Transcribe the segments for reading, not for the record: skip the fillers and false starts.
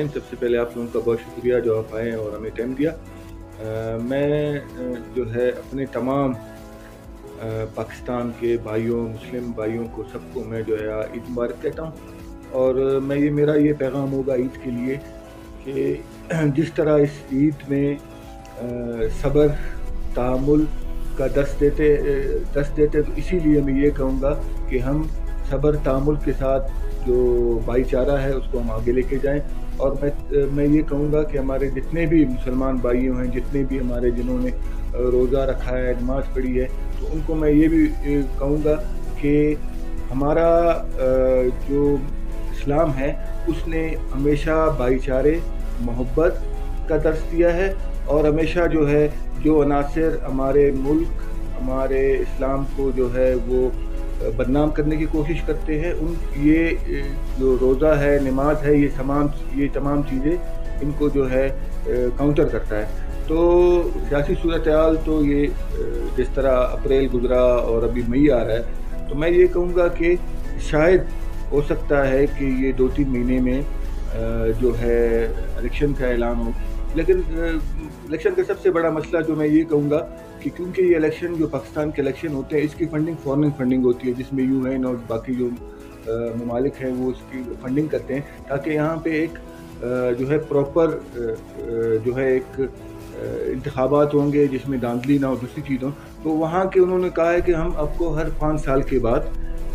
नाज़रीन, सबसे पहले आप लोगों का बहुत शुक्रिया जो आप आए और हमें टाइम दिया। मैं जो है अपने तमाम पाकिस्तान के भाइयों, मुस्लिम भाइयों को, सबको मैं जो है ईद मुबारक कहता हूँ। और ये मेरा ये पैगाम होगा ईद के लिए कि जिस तरह इस ईद में सब्र, तहम्मुल का दस देते तो इसीलिए मैं ये कहूँगा कि हम सब्र तहम्मुल के साथ जो भाईचारा है उसको हम आगे लेके जाएं। और मैं ये कहूँगा कि हमारे जितने भी मुसलमान भाइयों हैं, जितने भी हमारे जिन्होंने रोज़ा रखा है, नमाज़ पढ़ी है, तो उनको मैं ये भी कहूँगा कि हमारा जो इस्लाम है उसने हमेशा भाईचारे, मोहब्बत का दर्स दिया है। और हमेशा जो है जो अनासर हमारे मुल्क, हमारे इस्लाम को जो है वो बदनाम करने की कोशिश करते हैं, ये जो रोज़ा है, नमाज है, ये तमाम चीज़ें इनको जो है काउंटर करता है। तो सियासी सूरत हाल तो ये जिस तरह अप्रैल गुजरा और अभी मई आ रहा है, तो मैं ये कहूँगा कि शायद हो सकता है कि ये 2-3 महीने में जो है इलेक्शन का ऐलान हो। लेकिन इलेक्शन का सबसे बड़ा मसला जो मैं ये कहूँगा कि क्योंकि ये इलेक्शन जो पाकिस्तान के इलेक्शन होते हैं, इसकी फ़ंडिंग फॉरेन फंडिंग होती है, जिसमें यूएन और बाकी जो ममालिक हैं वो इसकी फंडिंग करते हैं ताकि यहाँ पे एक जो है प्रॉपर जो है एक इंतखाबात होंगे जिसमें धांधली ना हो, दूसरी चीज़ हो। तो वहाँ के उन्होंने कहा है कि हम आपको हर 5 साल के बाद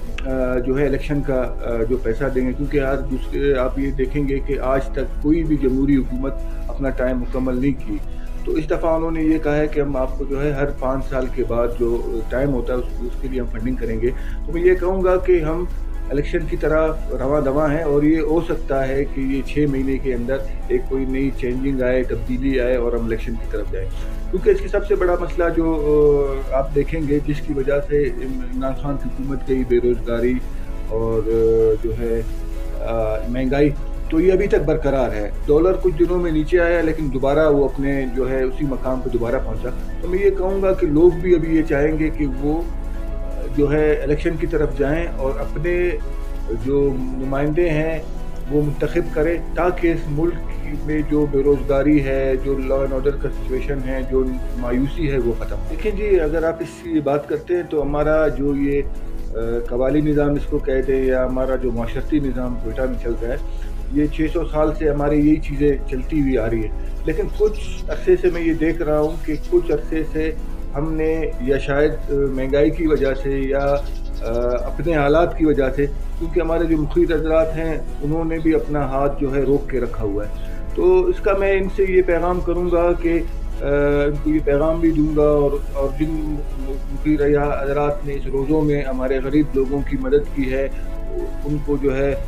जो है इलेक्शन का जो पैसा देंगे, क्योंकि यार दूसरे आप ये देखेंगे कि आज तक कोई भी जमहूरी हुकूमत अपना टाइम मुकम्मल नहीं की। तो इस दफ़ा उन्होंने ये कहा है कि हम आपको जो है हर 5 साल के बाद जो टाइम होता है उसके लिए हम फंडिंग करेंगे। तो मैं ये कहूँगा कि हम इलेक्शन की तरह रवां दवां हैं और ये हो सकता है कि ये 6 महीने के अंदर एक कोई नई चेंजिंग आए, तब्दीली आए और हम इलेक्शन की तरफ जाएँ। क्योंकि इसकी सबसे बड़ा मसला जो आप देखेंगे जिसकी वजह से इमरान खान की हुकूमत गई, बेरोज़गारी और जो है महंगाई, तो ये अभी तक बरकरार है। डॉलर कुछ दिनों में नीचे आया लेकिन दोबारा वो अपने जो है उसी मकाम पर दोबारा पहुंचा। तो मैं ये कहूँगा कि लोग भी अभी ये चाहेंगे कि वो जो है इलेक्शन की तरफ जाएं और अपने जो नुमाइंदे हैं वो मुंतखब करें ताकि इस मुल्क में जो बेरोज़गारी है, जो लॉ एंड ऑर्डर का सिचुएशन है, जो मायूसी है वो ख़त्म। देखिए जी, अगर आप इसकी बात करते हैं तो हमारा जो ये कबाली निज़ाम इसको कह दें या हमारा जो माशरती निज़ाम कोयटा में चल रहा है, ये 600 साल से हमारी यही चीज़ें चलती हुई आ रही है। लेकिन कुछ अरसे से मैं ये देख रहा हूँ कि कुछ अरसे से हमने या शायद महंगाई की वजह से या अपने हालात की वजह से, क्योंकि हमारे जो मुखिर हज़रात हैं उन्होंने भी अपना हाथ जो है रोक के रखा हुआ है। तो इसका मैं इनसे ये पैगाम करूँगा कि इनको ये पैगाम भी दूँगा और जिन मुखिर हज़रात ने इस रोज़ों में हमारे गरीब लोगों की मदद की है, उनको जो है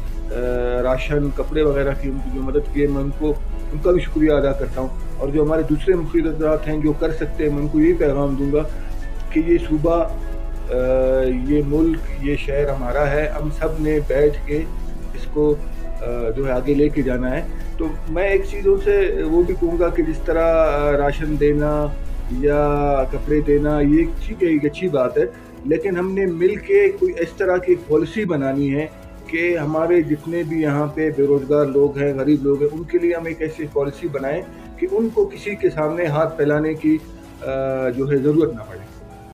राशन, कपड़े वगैरह की उनकी जो मदद की है, मैं उनका भी शुक्रिया अदा करता हूँ। और जो हमारे दूसरे मुखिर हज़रात हैं जो कर सकते हैं, मैं उनको यही पैगाम दूँगा कि ये सूबा, ये मुल्क, ये शहर हमारा है, हम सब ने बैठ के इसको जो है आगे लेके जाना है। तो मैं एक चीज़ों से वो भी कहूँगा कि जिस तरह राशन देना या कपड़े देना ये ठीक है, एक अच्छी बात है, लेकिन हमने मिल के कोई इस तरह की पॉलिसी बनानी है कि हमारे जितने भी यहाँ पे बेरोज़गार लोग हैं, गरीब लोग हैं, उनके लिए हम एक ऐसी पॉलिसी बनाएं कि उनको किसी के सामने हाथ फैलाने की जो है ज़रूरत ना पड़े।